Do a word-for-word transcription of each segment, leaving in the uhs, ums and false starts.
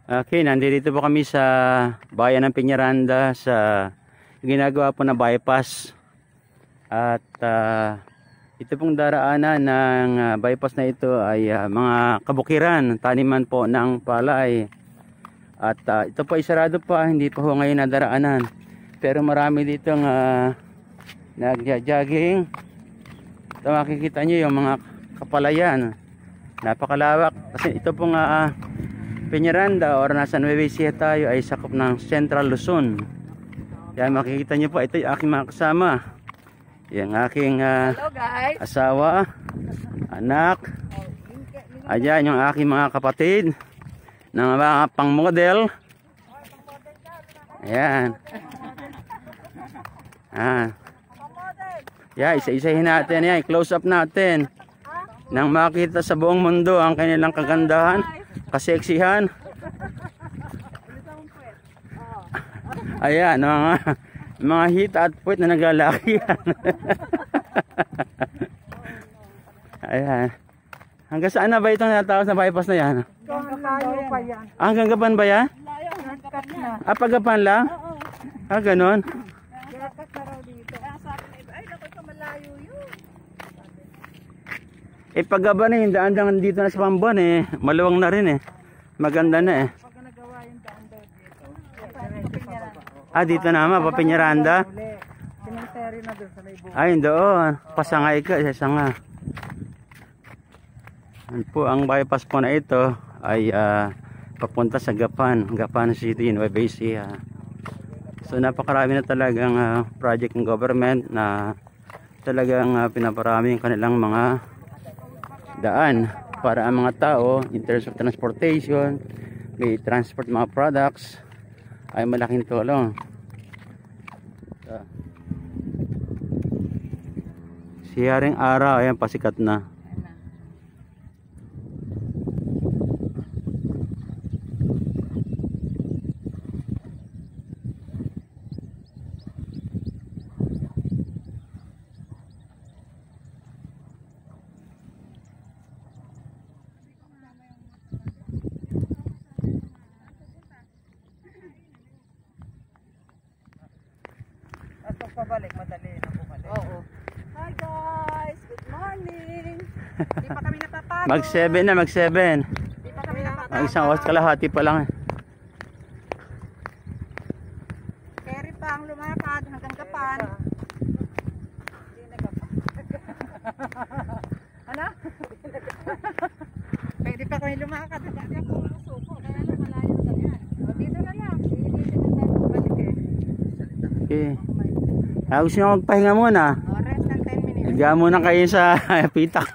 Okay, nandito po kami sa bayan ng Peñaranda sa ginagawa po na bypass. At uh, ito pong daraanan ng uh, bypass na ito ay uh, mga kabukiran, taniman po ng palay. At uh, ito po ay sarado pa, hindi pa ho ngayon nadaraanan. Pero marami dito ng uh, nagja-jogging. Ito makikita nyo yung mga kapalayan. Napakalawak kasi ito pong uh, Peñaranda or nasa Nueva Ecija tayo ay sakop ng Central Luzon. Yan makikita nyo po, ito yung aking mga kasama. Yung aking uh, asawa, anak. Ayan yung aking mga kapatid ng mga pang model. Ayan. Ah. Yeah, isa-isahin natin yan, close up natin. Nang makita sa buong mundo ang kanilang kagandahan, kaseksihan. Ayan, mga mga hit at puwet na naglalaki yan. Ayan. Hanggang saan na ba itong natapos na bypass na yan? Ah, hanggang Gapan ba yan? Ah, pag Gapan lang? Ah, ganon. Eh pag Gapan eh, daan-daan dito na sa Pambuan eh, maluwang na rin eh. Maganda na eh. Ah, dito naman, pa Peñaranda. Ay, doon. Pasangay ka, sasanga. Yan po, ang bypass po na ito ay uh, papunta sa Gapan, Gapan City, Nueva Ecija. So napakarami na talagang uh, project ng government na talagang uh, pinaparami ang kanilang mga daan para ang mga tao in terms of transportation, may transport mga products ay malaking tulong. So, siyaring araw, ayan pasikat na. Pabalik, madali na bumalik. Oo. Hi guys, good morning. Di pa kami napapagod. Mag seven na, mag seven. Di pa kami napapagod. Ang isang oras kalahati pa lang eh. Carry pa ang lumakad hanggang Gapan. Hindi na Gapan. Ano? Pwede pa kami lumakad. Hindi ako suko. Kaya na malayo na yan. Dito na lang. Dito na lang. Balik eh. Okay. Ah, gusto nyo magpahinga muna? O, rest ng ten minutes. Higa muna kayo sa pitak.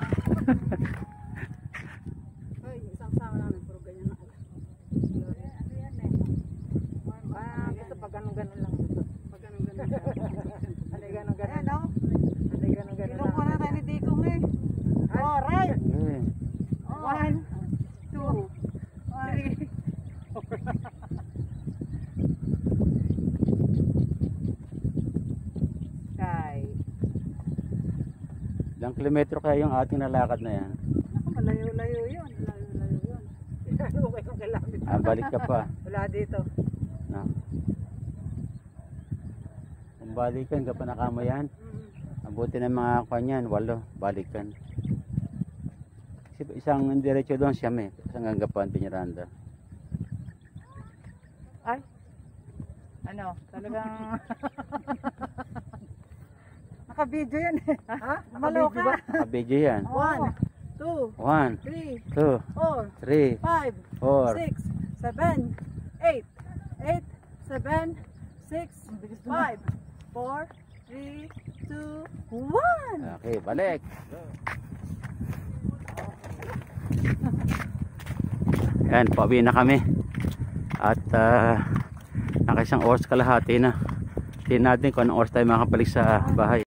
Hoy, isang sama namin. Puro ganyan na. Ano yan eh? Ah, gusto pag ganun-ganun lang. Pag ganun-ganun lang. Ano yung ganun-ganun lang? Ano yung ganun-ganun lang? Ilong ko na tayo ni Dikong eh. Alright. One, two, three. Ilang kilometro kaya yung ating nalakad na yan? Naku, malayo-layo yun. Malayo-layo yun. Okay kung kilamit. Ah, balik ka pa. Wala dito. No. Kung balikan ka pa nakama yan, abuti ng mga kanyan, walo, balikan. Kasi isang diretso doon siya may, isang Gapan, Peñaranda. Ay, ano, talagang naka-video yan eh. Ha? Maloka. Naka-video yan. One, two, One, three, two, four, three, five, four, six, seven, eight, eight, seven, six, five, four, three, two, one. Okay, balik. Yan, pauwi na kami. At uh, naka isang oras kalahati na. Tingnan natin kung anong oras tayo makapalik sa bahay.